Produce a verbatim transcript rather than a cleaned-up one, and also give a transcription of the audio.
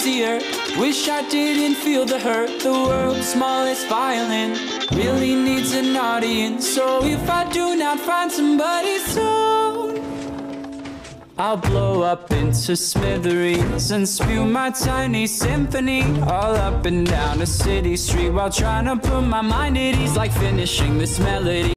easier. Wish I didn't feel the hurt. The world's smallest violin really needs an audience. So if I do not find somebody soon, I'll blow up into smithereens and spew my tiny symphony all up and down a city street while trying to put my mind at ease, like finishing this melody.